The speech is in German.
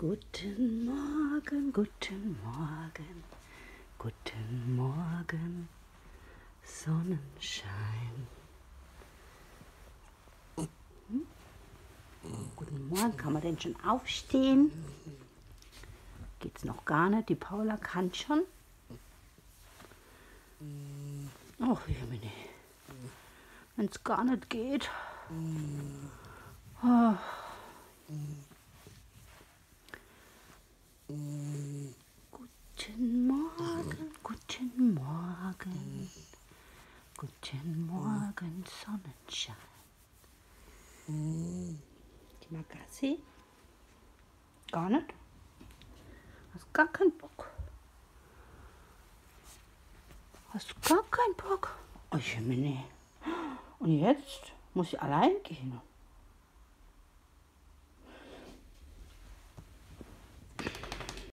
Guten Morgen, guten Morgen, guten Morgen, Sonnenschein. Guten Morgen, kann man denn schon aufstehen? Geht's noch gar nicht, die Paula kann schon. Ach, Jemine, wenn's gar nicht geht. Oh. Guten Morgen, guten Morgen, guten Morgen, Sonnenschein. Die Magassi? Gar nicht? Hast gar keinen Bock? Hast gar keinen Bock? Oh, Jemine. Und jetzt muss ich allein gehen.